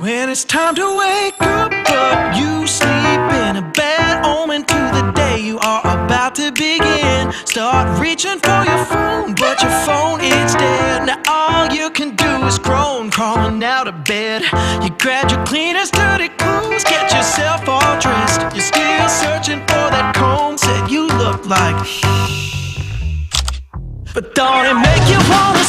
When it's time to wake up, but you sleep in a bad omen to the day you are about to begin. Start reaching for your phone, but your phone is dead. Now all you can do is groan, crawling out of bed. You grab your cleanest dirty clothes, get yourself all dressed. You're still searching for that comb, said you look like. But don't it make you wanna